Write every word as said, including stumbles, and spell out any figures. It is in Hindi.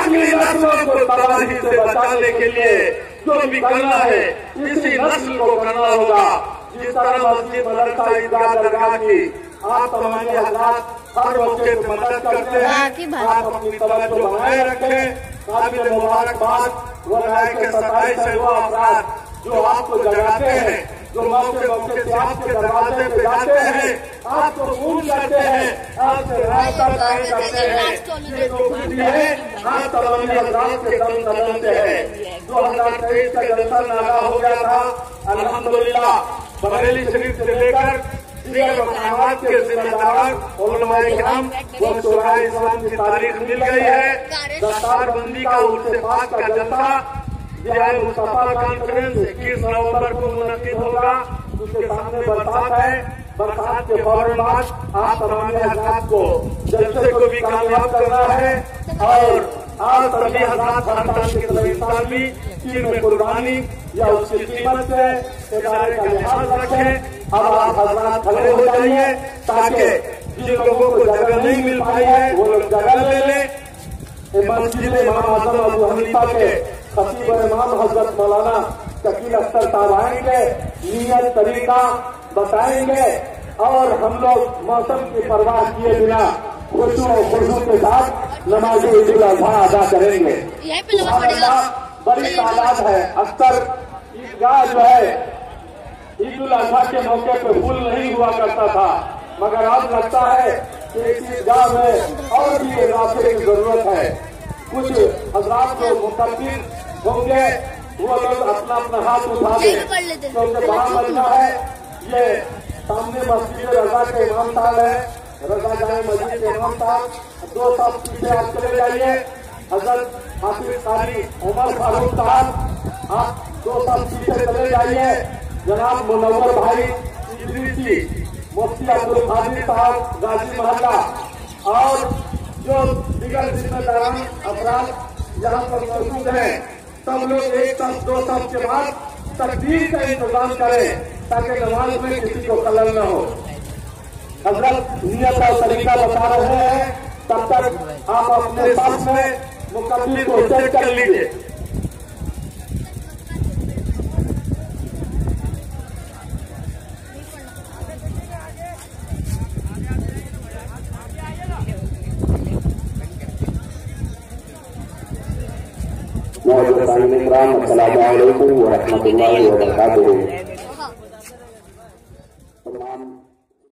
अगली नस्लों को तबाही से बचाने के लिए जो भी करना है इसी नस्ल को करना होगा। जिस तरह मस्जिद मदरसा ईदगाह दरगाह की आप तमाम हजरात हर मौके पर मदद करते हैं, आप अपनी तवज्जो बनाए रखें। काबिल मुबारकबाद वो राय के सताईस है वो अफराद जो आपको जगाते हैं, जो मौके मौके से आपके दरवाजे पे जाते हैं, आपको फोन करते हैं, आपसे रास्ता कायम करते हैं। ये कोशिश है आप तमाम हजरात के दम कदम से है। दो हजार तेईस का जलसा नागा हो गया था अल्हम्दुलिल्लाह। बरेली शरीफ से लेकर दीगर मकामात के जिम्मेदार उलमाए किराम वो शोरा इस्लाम की तारीख मिल गई है। दस्तार बंदी का उर्से पाक का जलसा बिहार मुस्तफा कॉन्फ्रेंस इक्कीस नवम्बर को मुनक्किद होगा। उसके सामने बरसात है, बरसात के फौरन बाद आप तमाम हजरात को जलसे को भी कामयाब करना है और आप सभी हजरात खानदान के तलविस्तान भी चीन में कुर्बानी या उसकी कीमत से इदारे का लिहाज रखें। अब आप हजरात खड़े हो जाइए ताकि जिन लोगों को जगह नहीं मिल पाई है वो लोग जगह ले लें। मस्जिद इमाम आजम अबू हनीफा के खतीब इमाम हजरत मौलाना शकील अख्तर साहब आएंगे, नियत तरीका बताएंगे और हम लोग मौसम की परवाह किए बिना खुशू और खुशू के साथ नमाज ईद उल अजहा अदा करेंगे। बड़ी तादाद है। अक्सर ईदगाह जो है ईद उल अजहा के मौके पर फुल नहीं हुआ करता था, मगर अब लगता है कि इस ईदगाह में और भी इजाफे की जरूरत है। कुछ हजरात जो मुकद्दिर होंगे वो लोग अपना अपना हाथ उठा दें क्योंकि बड़ा मसला है। ये सामने मस्जिद रजा के इमाम साहब है, रजा जाए मस्जिद के इमाम साहब, दो साल पीछे आप चले जाइए। हजरत हाफिज कारी उमर फारूक साहब आप दो साल पीछे चले जाइए। जनाब मुनव्वर भाई इदरीसी, मुफ्ती अब्दुल कादिर साहब गाजी मोहल्ला और जो दिगर जिम्मेदारान अफराद यहाँ पर मौजूद हैं, सब लोग एक साथ दो साल के बाद तकदीर का इंतजाम करें ताकि नमाज में किसी को खलल न हो। हजरत नियत और तरीका बता रहे हैं, तब तक आप अपने साथ में मुकद्दर को चेक कर लीजिए। अस्सलामु अलैकुम व रहमतुल्लाहि व बरकातुहू।